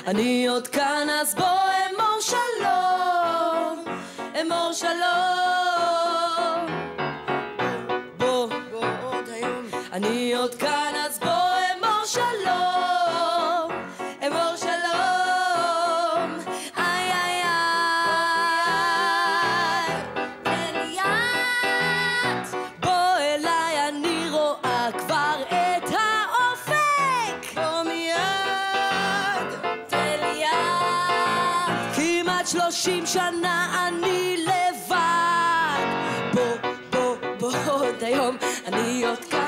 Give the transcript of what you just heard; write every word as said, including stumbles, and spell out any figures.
אני עוד כאן, אז בוא אמור שלום, אמור שלום. בוא, בוא עוד היום. אני עוד כאן, אז בוא אמור שלום, אמור שלום. איי איי איי, תן לי יד. בוא אליי, אני רואה כבר את האופק. בוא מיד, תן לי יד. כמעט שלושים שנה אני לבד. בוא, בוא, בוא עוד היום. אני עוד כאן.